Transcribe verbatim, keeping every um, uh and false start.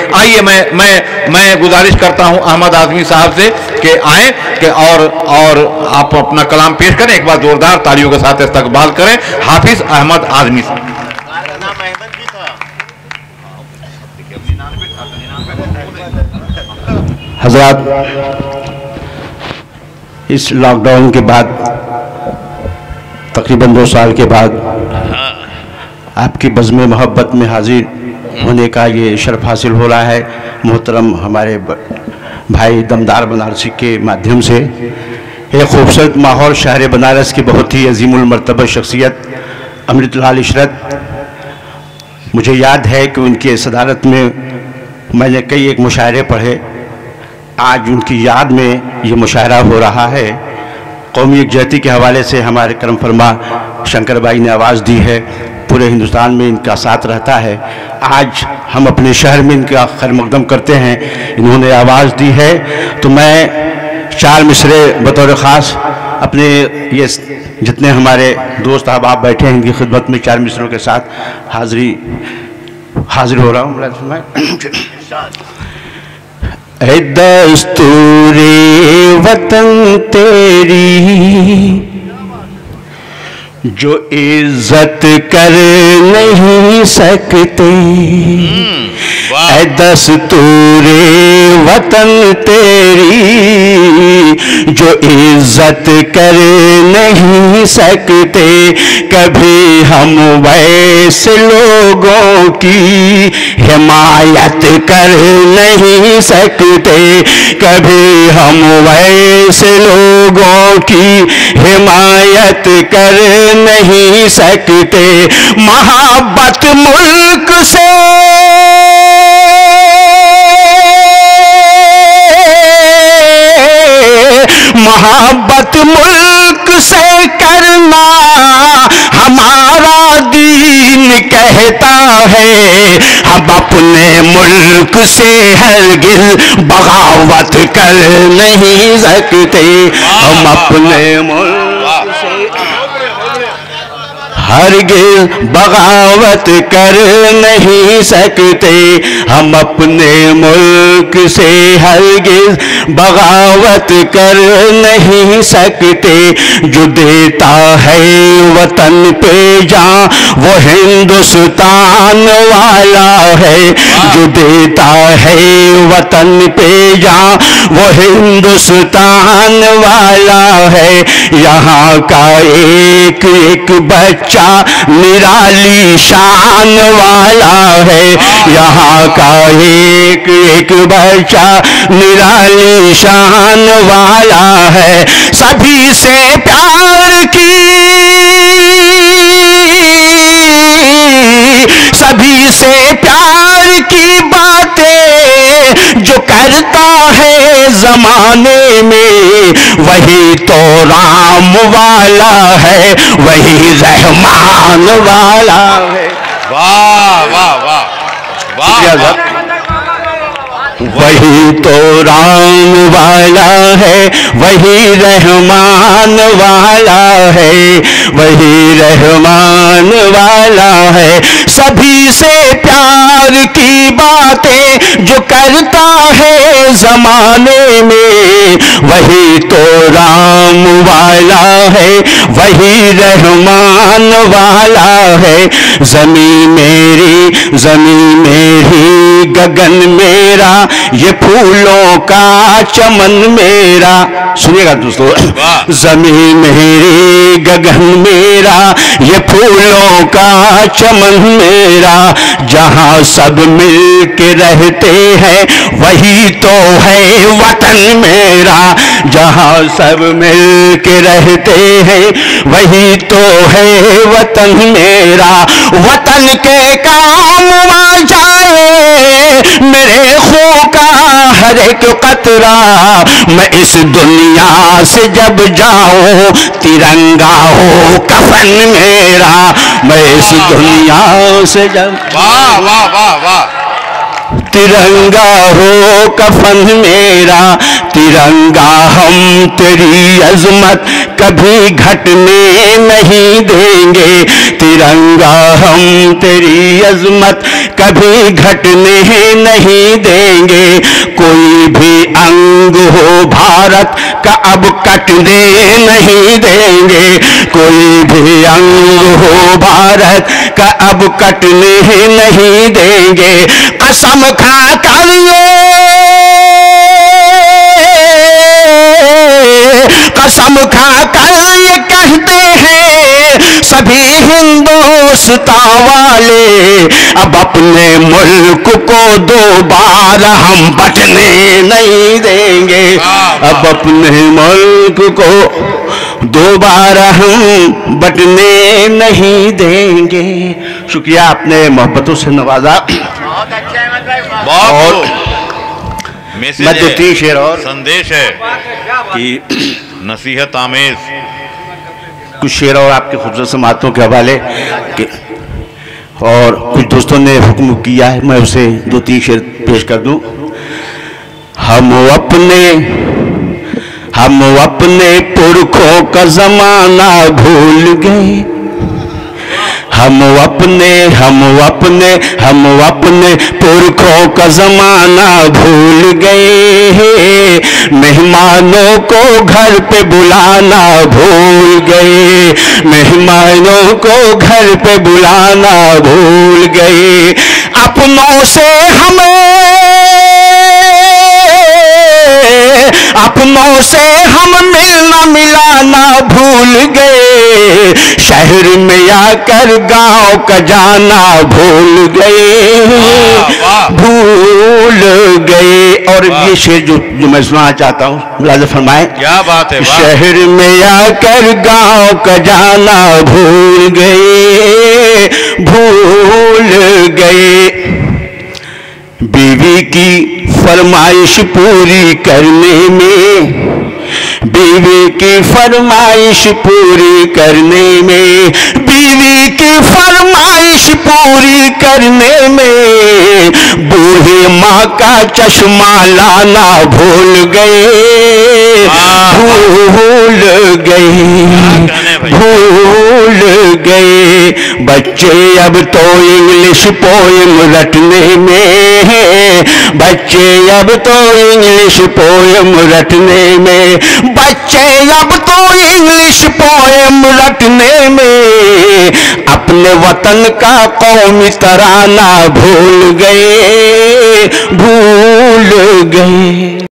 आइए मैं मैं मैं गुजारिश करता हूं अहमद आज़मी साहब से कि आए कि और और आप अपना कलाम पेश करें। एक बार जोरदार तालियों के साथ इस्तकबाल करें हाफिज अहमद आज़मी साहब। हज़रात, इस लॉकडाउन के बाद तकरीबन दो साल के बाद आपकी बज़्म मोहब्बत में हाजिर होने का ये शर्फ हासिल हो रहा है। मोहतरम हमारे भाई दमदार बनारसी के माध्यम से एक खूबसूरत माहौल शहर बनारस की बहुत ही अजीमुल मर्तबा शख्सियत अमृतलाल इशरत, मुझे याद है कि उनकी सदारत में मैंने कई एक मुशायरे पढ़े। आज उनकी याद में ये मुशायरा हो रहा है। कौमी यकजहती के हवाले से हमारे करम फरमा शंकर भाई ने आवाज़ दी है, पूरे हिंदुस्तान में इनका साथ रहता है। आज हम अपने शहर में इनका खैर मकदम करते हैं, इन्होंने आवाज़ दी है। तो मैं चार मिसरे बतौर ख़ास अपने ये जितने हमारे दोस्त अहबाब बैठे हैं इनकी खिदमत में चार मिसरों के साथ हाज़री हाजिर हो रहा हूँ। ऐ दस्तूरे वतन तेरी जो इज्जत कर नहीं सकते, ऐ दस्तूरे वतन तेरी जो इज्जत कर नहीं सकते, कभी हम वैसे लोगों की हिमायत कर नहीं सकते, कभी हम वैसे लोगों की हिमायत कर नहीं सकते। मोहब्बत मुल्क से मोहब्बत मुल्क से करना हमारा दीन कहता है। हम अपने मुल्क से हरगिज़ बगावत कर नहीं सकते, हम अपने मुल्क से हरगिज़ बगावत कर नहीं सकते, हम अपने मुल्क से हरगिज़ बगावत कर नहीं सकते। जो देता है वतन पे जान वो हिंदुस्तान वाला है, जो देता है वतन पे जान वो हिंदुस्तान वाला है। यहाँ का एक एक बच्चा निराली शान वाला है, यहाँ का एक एक बच्चा निराली शान वाला है। सभी से प्यार की सभी से प्यार की बातें जो करता है जमाने में, वही तो राम वाला है, वही रहमान वाला है। वाह वाह वाह वाह, वही तो राम वाला है, वही रहमान वाला है, वही रहमान वाला है। सभी से प्यार की बातें जो करता है जमाने में, वही तो राम वाला है, वही रहमान वाला है। ज़मीन मेरी ज़मीन मेरी गगन मेरा, ये फूलों का चमन मेरा। सुनिएगा दोस्तों, ज़मीन मेरी गगन मेरा, ये फूलों का चमन मेरा। जहाँ सब मिल के रहते हैं वही तो है वतन मेरा, जहाँ सब मिल के रहते हैं वही तो है वतन मेरा। वतन के काम आ जाए मेरे खून का हर एक कतरा, मैं इस दुनिया से जब जाऊं तिरंगा हो कफन मेरा, मैं इस दुनिया से जब। वाह वाह वाह वाह, तिरंगा हो कफन मेरा, तिरंगा हम तेरी अजमत कभी घटने नहीं देंगे, तिरंगा हम तेरी अजमत कभी घटने नहीं देंगे। कोई भी अंग हो भारत का अब कटने नहीं देंगे, कोई भी अंग हो भारत का अब कटने नहीं देंगे। कसम खा कर ये, कसम खा कर ये कहते हैं सभी हिंदुस्तान वाले, अब अपने मुल्क को दोबारा हम बटने नहीं देंगे, अब अपने मुल्क को दोबारा हम बटने नहीं देंगे। शुक्रिया, आपने मोहब्बतों से नवाजा। और मैं दो तीन शेर और संदेश है कि नसीहत आमेज कुछ शेर और आपके खूबसूरत समातों के हवाले के, और कुछ दोस्तों ने हुक्म किया है मैं उसे दो तीन शेर पेश कर दूं। हम अपने हम अपने पुरखों का जमाना भूल गए, हम अपने हम अपने हम अपने पुरखों का जमाना भूल गए, मेहमानों को घर पे बुलाना भूल गए, मेहमानों को घर पे बुलाना भूल गए। अपनों से हमें अपनों से हम मिलना मिलाना भूल गए, शहर में आकर गांव का जाना भूल गए, भूल गए। और ये शेर जो जो मैं सुनाना चाहता हूँ, मुलाज़ा फरमाएं। क्या बात है। शहर में आकर गांव का जाना भूल गए, भूल गए। बीवी की फरमाइश पूरी करने में, बीवी की फरमाइश पूरी करने में, बीवी की फरमाइश पूरी करने में, बूढ़ी माँ का चश्मा लाना भूल गए, भूल गए, भूल गए। बच्चे अब तो इंग्लिश पोएम रटने में, बच्चे अब तो इंग्लिश पोएम रटने में, बच्चे अब तो इंग्लिश पोएम रटने में, अपने वतन का कौमी तराना भूल गए, भूल गए।